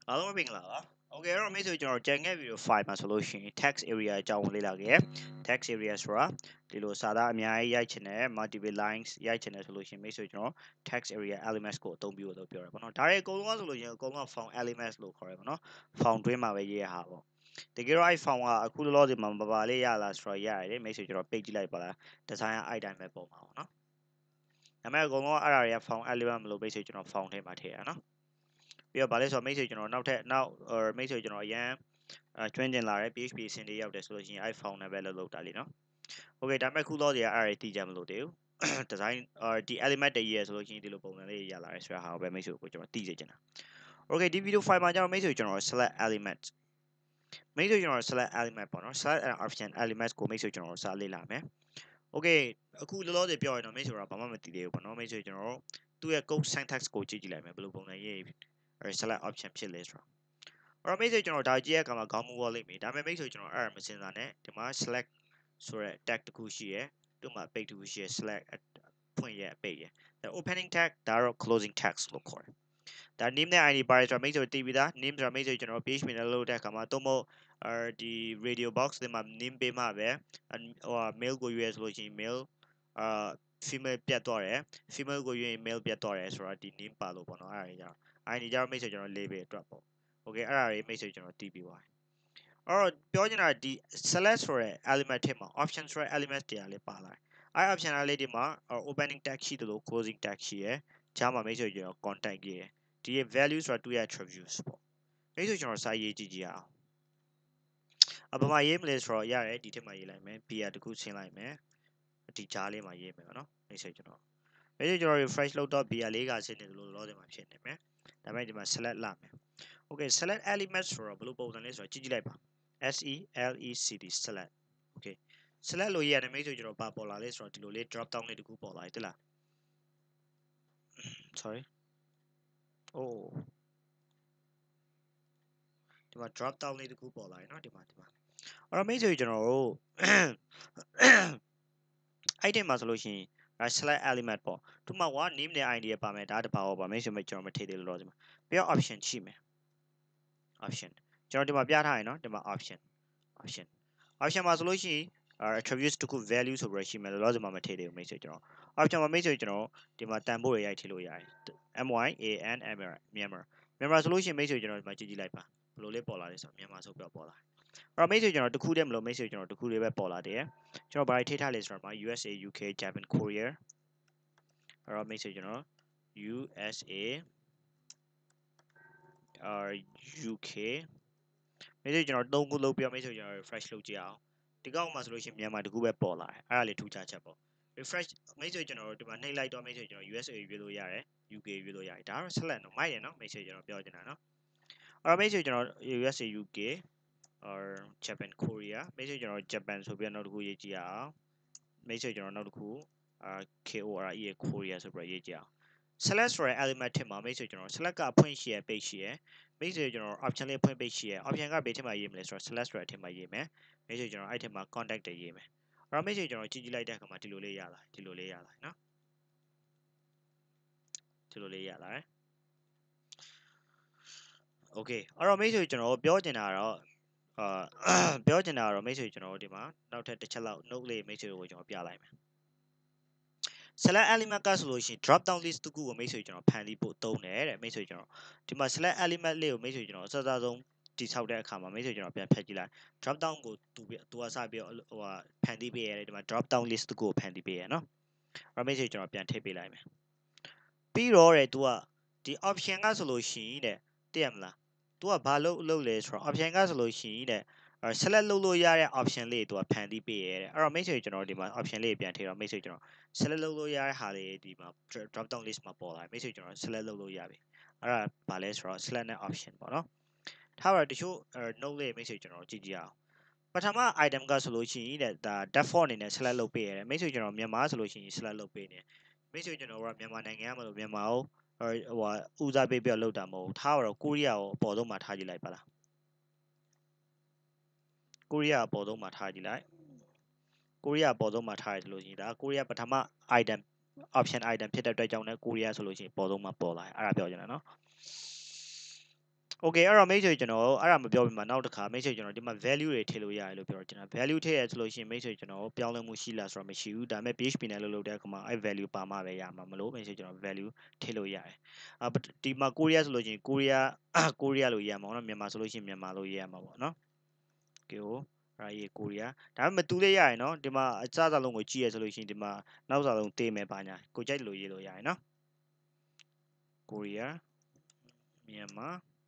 အားလုံးပဲမင်္ဂလာပါ Okay အဲ့တော့မိတ်ဆွေကျွန်တော်ကြံခဲ့ပြီးတော့ file မှာဆိုလို့ရှိရင် text area အကြောင်းကိုလေ့လာခဲ့ရ text area ဆိုတာဒီလိုစာသားအများကြီးရိုက်ချင်တယ် multiple lines ရိုက်ချင်တယ်ဆိုလို့ရှိရင်မိတ်ဆွေကျွန်တော် text area elements ကိုအသုံးပြုလို့ပြောရပါတော့ဒါတွေအကုန်လုံးဆိုလို့ရှိရင်အကုန်လုံး form elements လို့ခေါ်ရပါတော့ form တွင်းမှာပဲရေးရဟာပေါ့တကယ်တော့အဲ့ form ကအခုလောလောဆယ်မှာပါလေးရလားဆိုတော့ရတယ်မိတ်ဆွေကျွန်တော်ပိတ်ကြည့်လိုက်ပါလား design ကအဲ့တိုင်းပဲပုံပါပေါ့နော်ဒါပေမဲ့အကုန်လုံးအဲ့ဒါတွေက form element မလို့မိတ်ဆွေကျွန်တော် form ထဲမှာထည့်ရနော်ပြီးတော့ဗာလဲဆိုတော့မိတ်ဆွေကျွန်တော်နောက်မိတ်ဆွေကျွန်တော်အရန်ကျွမ်းကျင်လာတဲ့ PHP အဆင့်လေးရောက်တယ်ဆိုလို့ရှိရင်အဲ့ form နဲ့ပဲလုပ်တာလीနော် Okay ဒါပေမဲ့ခုလောတွေကအဲ့ဒါတီးကြမလို့တည်း design ဒီ element တည်းရဆိုလို့ရှိရင်ဒီလိုပုံစံလေးရလာတယ်ဆိုတာဟာကိုပဲမိတ်ဆွေကိုကျွန်တော်တီးစေချင်တာ Okay ဒီ video file မှာကျတော့မိတ်ဆွေကျွန်တော် select element မိတ်ဆွေကျွန်တော် select element ပေါ့နော် select an option elements ကိုမိတ်ဆွေကျွန်တော်စာလေ့လာမယ် Okay အခုလောလောဆယ်ပြောရရင်တော့မိတ်ဆွေတော့ဘာမှမသိသေးဘူးပေါ့နော်မိတ်ဆွေကျွန်တော်သူ့ရဲ့ code syntax ကိုကြည့်ကြည့်လိုက်မယ်ဘယ်လိုပုံစံရေး select option ဖြစ်လဲဆိုတော့အဲ့တော့မိတ်ဆွေကျွန်တော်ဒါကြည့်ရတဲ့အခါမှာခေါင်းမူပေါ်လိမ့်မယ်ဒါပေမဲ့မိတ်ဆွေကျွန်တော်အဲ့ဒါမစင်စားနဲ့ဒီမှာ select ဆိုတဲ့ tag တစ်ခုရှိရယ်သူ့မှာ page တစ်ခုရှိရယ် select ဖွင့်ရ page ရယ် opening tag ဒါတော့ closing tag လို့ခေါ်တယ်ဒါ name နဲ့ id ပါတယ်ဆိုတော့မိတ်ဆွေတည်ပြီးသား name ဆိုတာမိတ်ဆွေကျွန်တော် PHP နဲ့လုပ်တဲ့အခါမှာသို့မဟုတ်ဒီ radio box တွေမှာ name ပေးမှပဲဟို mail ကိုရွေးရဆိုလို့ရှိရင် mail female ပြတ်သွားတယ် female ကိုရွေးရင် male ပြတ်သွားတယ်ဆိုတော့ဒီ name ပါလို့ပေါ့နော်အဲ့ဒါကြီးကြတော့ id ကြတော့မိတ်ဆွေကျွန်တော် label အတွက်ပေါ့ Okay အဲ့ဒါတွေမိတ်ဆွေကျွန်တော်တီးပြီးသွားပြီအဲ့တော့ပြောချင်တာဒီ select ဆိုတဲ့ element ထဲမှာ option ဆိုတဲ့ element တရားလေးပါလာတယ်အဲ့ option လေးဒီမှာ opening tag ရှိတယ်လို့ closing tag ရှိရယ်ကြားမှာမိတ်ဆွေကျွန်တော် contact ရေးရယ်ဒီ value ဆိုတာသူ့ရဲ့ attributes ပေါ့မိတ်ဆွေကျွန်တော်စာရေးကြည့်ကြရအောင်အပမာရေးမလဲဆိုတော့ရတယ်ဒီထက်မှာရေးလိုက်မယ် b တခုဆင်းလိုက်မယ်ဒီကြားလေးမှာရေးမယ်နော်မိတ်ဆွေကျွန်တော် refresh လုပ်တော့ b 4ကဆင်းနေတယ်လို့လောဆယ်မှာဖြစ်နေမယ်ဒါပေမဲ့ဒီမှာ select လာမယ် Okay select element ဆိုတော့ဘယ်လိုပုံစံလဲဆိုတော့ကြည့်ကြည့်လိုက်ပါ select select Okay select လို့ရေးရတယ်မိတ်ဆွေကျွန်တော်ပါပေါ်လာလဲဆိုတော့ဒီလိုလေး drop down လေးတခုပေါ်လာတယ်တိလား sorry oh ဒီမှာ drop down လေးတခုပေါ်လာတယ်เนาะဒီမှာအဲ့တော့မိတ်ဆွေကျွန်တော်တို့အဲ့ဒီမှာဆိုလို့ရှိရင် select element ပေါ့ဒီမှာ what name နဲ့ id ပါမယ်ဒါတပါတော့ပါမိတ်ဆွေကျွန်တော်မထည့်သေးလို့တော့ဒီမှာပြီးတော့ option ရှိမယ် option ကျွန်တော်ဒီမှာပြထားရင်เนาะဒီမှာ option မှာဆိုလို့ရှိရင်attributes တခု value ဆိုပြီးတော့ရှိမယ်လောလောဆယ်မှာမထည့်သေးဘူးမိတ်ဆွေကျွန်တော် option မှာမိတ်ဆွေကျွန်တော်ဒီမှာတန်ဖိုးတွေရိုက်ထည့်လို့ရတယ် မြန်မာဆိုလို့ရှိရင်မိတ်ဆွေကျွန်တော်ဒီမှာကြည့်လိုက်ပါဘယ်လိုလေးပေါ်လာလဲဆိုတော့မြန်မာဆိုပြီးပေါ်လာအဲ့တော့မိတ်ဆွေကျွန်တော်တခုတည်းမလို့မိတ်ဆွေကျွန်တော်တခုလေးပဲပေါ်လာတယ်ကျွန်တော်ဘာတွေထိထားလဲဆိုတော့မှာ USA UK Japan Korea အဲ့တော့မိတ်ဆွေကျွန်တော် USA UK မိတ်ဆွေကျွန်တော်3ခုလုပ်ပြမိတ်ဆွေကျွန်တော် refresh လုပ်ကြည့်အောင်ဒီကောက်မှာဆိုလို့ရှိရင်မြန်မာတခုပဲပေါ်လာတယ်အဲ့ဒါလေးထူးခြားချက်ပေါ့ refresh မိတ်ဆွေကျွန်တော်ဒီမှာနှိပ်လိုက်တော့မိတ်ဆွေကျွန်တော် USA ရွေးလို့ရတယ် UK ရွေးလို့ရတယ်ဒါတော့ select နော်မိုက်တယ်နော်မိတ်ဆွေကျွန်တော်ပြောချင်တာနော်အဲ့တော့မိတ်ဆွေကျွန်တော် USA UK or Japan Korea မိတ်ဆွေကျွန်တော် Japan ဆိုပြီးနောက်တစ်ခုရေးကြည့်အောင်မိတ်ဆွေကျွန်တော်နောက်တစ်ခု KORE Korea ဆိုပြီးရေးကြည့်အောင် select ဆိုတဲ့ element ထဲမှာမိတ်ဆွေကျွန်တော် select ကအဖွင့်ရှိရ page ရှိရမိတ်ဆွေကျွန်တော် option လေးဖွင့် page ရှိရ option ကဘယ်ထဲမှာရေးမလဲဆိုတော့ select ဆိုတဲ့အထဲမှာရေးမယ်မိတ်ဆွေကျွန်တော်အဲ့ထဲမှာ contact တွေရေးမယ်အဲ့တော့မိတ်ဆွေကျွန်တော်ကြည့်ကြည့်လိုက်တဲ့အခါမှာဒီလိုလေးရလာဒီလိုလေးရလာနော်ဒီလိုလေးရလာတယ် Okay အဲ့တော့မိတ်ဆွေကျွန်တော်ပြောချင်တာကတော့ပြောချင်တာကတော့မိတ်ဆွေကျွန်တော်ဒီမှာနောက်ထပ်တစ်ချက်လောက် note လေးမိတ်ဆွေကိုကျွန်တော်ပြလိုက်မယ် select element ကဆိုလို့ရှိရင် drop down list တခုကိုမိတ်ဆွေကျွန်တော်ဖန်တီးဖို့သုံးတယ်တဲ့မိတ်ဆွေကျွန်တော်ဒီမှာ select element လေးကိုမိတ်ဆွေကျွန်တော်အစအဆုံးတိဆောက်တဲ့အခါမှာမိတ်ဆွေကျွန်တော်ပြန်ဖျက်ကြည့်လိုက် drop down ကိုသူကစပြီးတော့ဟိုဟာဖန်တီးပေးရတယ်ဒီမှာ drop down list တခုကိုဖန်တီးပေးရနော်အဲ့မိတ်ဆွေကျွန်တော်ပြန်ထည့်ပေးလိုက်မယ်ပြီးတော့တဲ့သူကဒီ option ကဆိုလို့ရှိရင်တဲ့သိရမလားသူကဘာလုပ်လဲဆိုတော့ option ကဆိုလို့ရှိရင်တဲ့select လုပ်လို့ရတဲ့ option လေးသူကဖန်တီးပေးရတဲ့အဲ့တော့မိတ်ဆွေကျွန်တော်ဒီမှာ option လေးပြန်ထည့်တော့မိတ်ဆွေကျွန်တော် select လုပ်လို့ရတဲ့ဟာလေးဒီမှာ drop down list မှာပေါ်လာမိတ်ဆွေကျွန်တော် select လုပ်လို့ရပြီအဲ့ဒါဘာလဲဆိုတော့ select နဲ့ option ပေါ့နော်ထားပါတော့တချို့ note လေးမိတ်ဆွေကျွန်တော်ကြည့်ကြည့်အောင်ပထမ item ကဆိုလို့ရှိရင်တဲ့ဒါ default အနေနဲ့ select လုပ်ပေးရတယ်မိတ်ဆွေကျွန်တော်မြန်မာဆိုလို့ရှိရင် select လုပ်ပေးနေမိတ်ဆွေကျွန်တော်ကမြန်မာနိုင်ငံမှာလို့မြန်မာကိုဟိုဦးစားပေးပြီးတော့လုပ်တာမဟုတ်ဘူးထားပါတော့ကိုရီးယားကိုအပေါ်ဆုံးမှာထားကြည့်လိုက်ပါလားကိုရီးယားအပေါ်ဆုံးမှာထားကြည့်လိုက်ကိုရီးယားအပေါ်ဆုံးမှာထားရတယ်လို့ရှိရင်ဒါကိုရီးယားပထမ item option item ဖြစ်တဲ့အတွက်ကြောင့်လည်းကိုရီးယားဆိုလို့ရှိရင်ပေါ်ဆုံးမှာပေါ်လာတယ်အဲ့ဒါပြောချင်တာနော် Okay အဲ့တော့မိတ်ဆွေကျွန်တော်အဲ့ဒါမပြောပြမှာနောက်တစ်ခါမိတ်ဆွေကျွန်တော်ဒီမှာ value တွေထည့်လို့ရတယ်လို့ပြောတော့ကျွန်တော် value ထည့်ရဆိုလို့ရှိရင်မိတ်ဆွေကျွန်တော်ပြောင်းလဲမှုရှိလားဆိုတော့မရှိဘူးဒါပေမဲ့ PHP နဲ့လုပ်တဲ့အခါမှာအဲ့ value ပါမှပဲရမှာမလို့မိတ်ဆွေကျွန်တော် value ထည့်လို့ရတယ်ဒီမှာ Korea ဆိုလို့ရှိရင် Korea လို့ရေးရမှာပေါ့နော်မြန်မာဆိုလို့ရှိရင်မြန်မာလို့ရေးရမှာပေါ့နော် Okay ဟိုအဲ့ရေး Korea ဒါပေမဲ့မတူလေးရရင်နော်ဒီမှာအစစလုံးကိုကြည့်ရဆိုလို့ရှိရင်ဒီမှာနောက်စားလုံးတေးမယ်ပါညာကိုကြိုက်လို့ရေးလို့ရရင်နော် Korea မြန်မာ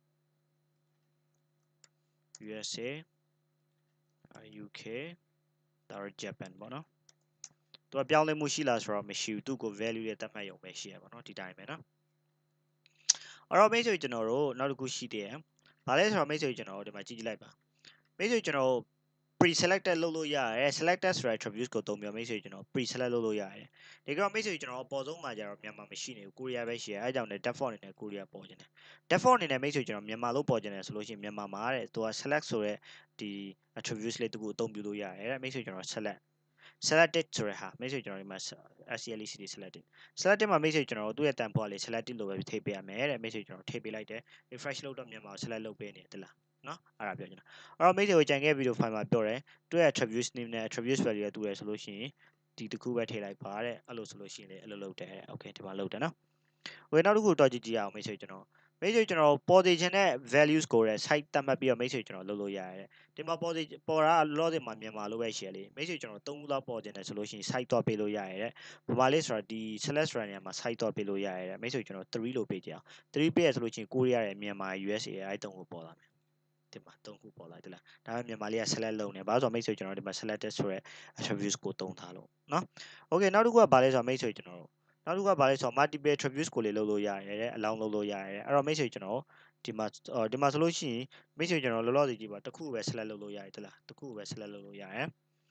USA UK ဒါတော့ Japan ပေါ့နော်သူကပြောင်းလဲမှုရှိလားဆိုတော့မရှိဘူးသူ့ကို value ရဲ့တတ်မှတ်ရုံပဲရှိရပါတော့ဒီတိုင်းပဲနော်အဲ့တော့မိတ်ဆွေကျွန်တော်တို့နောက်တစ်ခုရှိသေးတယ်ဘာလဲဆိုတော့မိတ်ဆွေကျွန်တော်တို့ဒီမှာကြည့်ကြည့်လိုက်ပါမိတ်ဆွေကျွန်တော်တို့ pre-selected လုပ်လို့ရတယ် selected ဆိုတဲ့ attributes ကိုသုံးပြီးမိတ်ဆွေကျွန်တော် pre-select လုပ်လို့ရတယ်ဒီကတော့မိတ်ဆွေကျွန်တော်အပေါ်ဆုံးမှာကြတော့မြန်မာမရှိနေဘူး Korea ပဲရှိရအဲအကြောင်းနဲ့ default အနေနဲ့ Korea ပေါ်နေတယ် default အနေနဲ့မိတ်ဆွေကျွန်တော်မြန်မာလို့ပေါ်နေတယ်ဆိုလို့ရှိရင်မြန်မာမှာတဲ့သူက select ဆိုတဲ့ဒီ attributes လေးတခုအသုံးပြုလို့ရတယ်တဲ့မိတ်ဆွေကျွန်တော် selected ဆိုတဲ့ဟာမိတ်ဆွေကျွန်တော်ဒီမှာ SCLECD selected မှာမိတ်ဆွေကျွန်တော်တို့ရဲ့တန်ဖိုးကလေ selected လို့ပဲထည့်ပေးရမယ်တဲ့မိတ်ဆွေကျွန်တော်ထည့်ပေးလိုက်တယ် refresh လုပ်တော့မြန်မာကို select လုပ်ပေးနေတယ်လားနော်အဲ့ဒါပြောချင်တာအဲ့တော့မိတ်ဆွေကိုကြံခဲ့ video file မှာပြောတယ်သူရဲ့ attributes name နဲ့ attributes value နဲ့တူတယ်ဆိုလို့ရှိရင်ဒီတစ်ခုပဲထည့်လိုက်ပါတဲ့အဲ့လိုဆိုလို့ရှိရင်လေအဲ့လိုလုပ်တယ် okay ဒီမှာလုပ်တယ်နော် okay နောက်တစ်ခုတော့ကြည့်ကြည့်အောင်မိတ်ဆွေကျွန်တော်ပေါ်စေချင်တဲ့ values ကိုလည်း site သတ်မှတ်ပြီးတော့မိတ်ဆွေကျွန်တော်လုပ်လို့ရတယ်ဒီမှာပေါ်တာလောဆယ်မှာမြန်မာလို့ပဲရှိရလေမိတ်ဆွေကျွန်တော်3ခုလောက်ပေါ်ကျင်တယ်ဆိုလို့ရှိရင် site တော့ပေးလို့ရတယ်တဲ့ဘာမှလဲဆိုတော့ဒီ select နေရာမှာ site တော့ပေးလို့ရတယ်တဲ့မိတ်ဆွေကျွန်တော်3လို့ပေးကြအောင်3ပေးရဆိုလို့ရှိရင်ကိုရီးယားရယ်မြန်မာ USA ရယ်အဲ့3ခုပေါ်လာမယ်ဒီမှာ3ခုပေါ်လာတယ်လားဒါပေမဲ့မြန်မာလေးက select လုပ်နေဘာလို့ဆိုတော့မိတ်ဆွေကျွန်တော်ဒီမှာ selected ဆိုတဲ့ attributes ကိုသုံးထားလို့နော် okay နောက်တစ်ခုကဘာလဲဆိုတော့မိတ်ဆွေကျွန်တော်နောက်တစ်ခုကဘာလဲဆိုတော့ multiple attributes ကိုလေလုပ်လို့ရတယ်တဲ့အလောင်းလုပ်လို့ရတယ်အဲ့တော့မိတ်ဆွေကျွန်တော်ဒီမှာဆိုလို့ရှိရင်မိတ်ဆွေကျွန်တော်လောလောဆယ်ကြည့်ပါတစ်ခုပဲ select လုပ်လို့ရတယ်တလားတစ်ခုပဲ select လုပ်လို့ရတယ်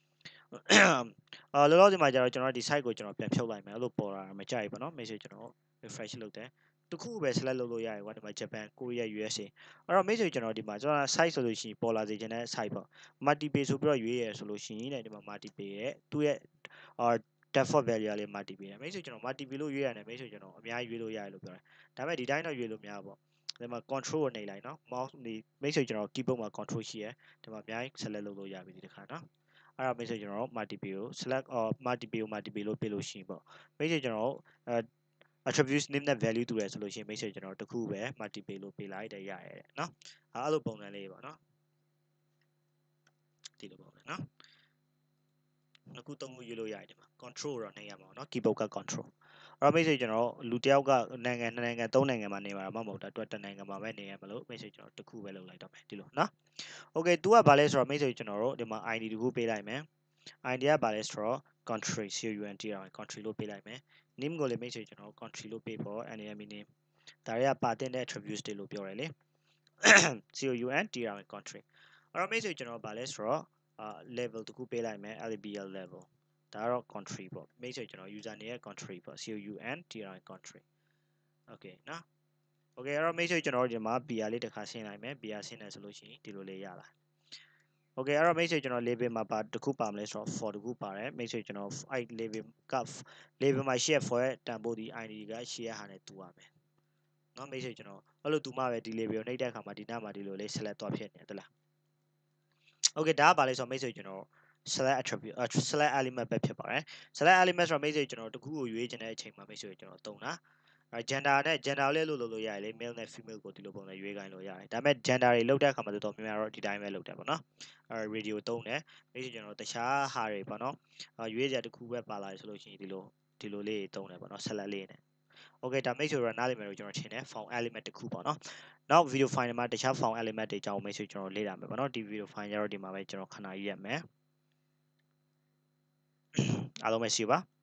လောလောဆယ်မှာကျတော့ကျွန်တော်ဒီ site ကိုကျွန်တော်ပြန်ဖြုတ်လိုက်မယ်အဲ့လိုပေါ်လာတာမကြိုက်ဘူးเนาะမိတ်ဆွေကျွန်တော် refresh လုပ်တယ်တစ်ခုပဲ select လုပ်လို့ရတယ်ကွာဒီမှာ Japan Korea USA အဲ့တော့မိတ်ဆွေကျွန်တော်ဒီမှာကျွန်တော် site ဆိုလို့ရှိရင်ပေါ်လာစေချင်တဲ့ site ပေါ့ multiple ဆိုပြီးတော့ရွေးရဆိုလို့ရှိရင်ဒီမှာ multiple ရဲ့သူ့ရဲ့default value လေး multiple နဲ့မိတ်ဆွေကျွန်တော် multiple လို့ရွေးရတယ်မိတ်ဆွေကျွန်တော်အများကြီးရွေးလို့ရတယ်လို့ပြောတယ်ဒါပေမဲ့ဒီတိုင်းတော့ရွေးလို့မရဘူးပေါ့ဒီမှာ control ကိုနှိပ်လိုက်နော် mouse ဒီမိတ်ဆွေကျွန်တော် keyboardမှာ control ရှိရယ်ဒီမှာအများကြီး select လုပ်လို့ရပြီဒီတစ်ခါနော်အဲ့တော့မိတ်ဆွေကျွန်တော် multiple ကို select multiple လို့ပေးလို့ရှိရင်ပေါ့မိတ်ဆွေကျွန်တော်attributes name နဲ့ value တူတယ်ဆိုလို့ရှိရင်မိတ်ဆွေကျွန်တော်တခုပဲ multiple လို့ပေးလိုက်တယ်ရရတယ်နော်အဲ့လိုပုံစံလေးပေါ့နော်ဒီလိုပုံစံနော်နှစ်ခုသုံးခုရွေးလို့ရတယ်ဒီမှာ control တော့နှိပ်ရမှာပေါ့နော် keyboard က control အဲ့တော့မိတ်ဆွေကျွန်တော်လူတယောက်ကနိုင်ငံ2နိုင်ငံ3နိုင်ငံမှာနေမှာမဟုတ်တာတွက်တစ်နိုင်ငံမှာပဲနေရမလို့မိတ်ဆွေကျွန်တော်တခုပဲလုပ်လိုက်တော့မယ်ဒီလိုနော် okay သူကဘာလဲဆိုတော့မိတ်ဆွေကျွန်တော်တို့ဒီမှာ ID တခုပေးလိုက်မယ် ID ကဘာလဲဆိုတော့ country country လို့ပေးလိုက်မယ် name ကိုလည်းမိတ်ဆွေကျွန်တော် country လို့ပေးဖို့ enemy name ဒါတွေကပါတင်တဲ့ attributes တွေလို့ပြောတယ်လေ country အဲ့တော့မိတ်ဆွေကျွန်တော်ဘာလဲဆိုတော့level တခုပေးလိုက်မယ် LBL level ဒါကတော့ country ပေါ့မိတ်ဆွေကျွန်တော် user နေရဲ့ country ပေါ့ country okay နော် okay အဲ့တော့မိတ်ဆွေကျွန်တော်ဒီမှာ BR လေးတစ်ခါဆင်းလိုက်မယ် BR ဆင်းတယ်ဆိုလို့ရှိရင်ဒီလိုလေးရလာ okay အဲ့တော့မိတ်ဆွေကျွန်တော် label မှာပါတစ်ခုပါမလဲဆိုတော့ for တခုပါတယ်မိတ်ဆွေကျွန်တော်အဲ့ label မှာ share for ရဲ့တန်ဖိုးဒီ ID က share ဟာနဲ့တူရမယ်နော်မိတ်ဆွေကျွန်တော်အဲ့လိုတူမှပဲဒီ label ကိုနှိပ်တဲ့အခါမှာဒီနားမှာဒီလိုလေး select သွားဖြစ်နေတယ်တလား okay ဒါကဘာလဲဆိုတော့မိတ်ဆွေကျွန်တော် select attribute select element ပဲဖြစ်ပါတယ် select element ဆိုတော့မိတ်ဆွေကျွန်တော်တခုကိုရွေးချင်တဲ့အချိန်မှာမိတ်ဆွေကျွန်တော်တုံးတာgender နဲ့ gender လေးလို့လို့ရတယ်လေ male နဲ့ female ကိုဒီလိုပုံစံရွေးခိုင်းလို့ရတယ်ဒါပေမဲ့ gender တွေလောက်တဲ့အခါမှာတော်တော်များများတော့ဒီတိုင်းပဲလောက်တယ်ပေါ့နော်radio တုံးတယ်မိတ်ဆွေကျွန်တော်တခြားဟာတွေပေါ့နော်ရွေးစရာတခုပဲပါလာဆိုလို့ရှိရင်ဒီလိုလေးတုံးတယ်ပေါ့နော် select လေးနဲ့ okay ဒါမိတ်ဆွေတို့နားလည်မယ်လို့ကျွန်တော်ထင်တယ် form element တခုပေါ့နော်နောက် video file မှာတခြား form element တွေအကြောင်းမိတ်ဆွေကျွန်တော်လေ့လာမယ်ပေါ့နော်ဒီ video file ရတော့ဒီမှာပဲကျွန်တော်ခဏရေးရမယ်အားလုံးပဲရှိပါ